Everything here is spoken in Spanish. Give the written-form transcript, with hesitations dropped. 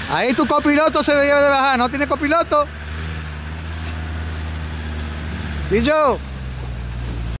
Ahí tu copiloto se debe de bajar. ¿No tiene copiloto? ¿Y yo?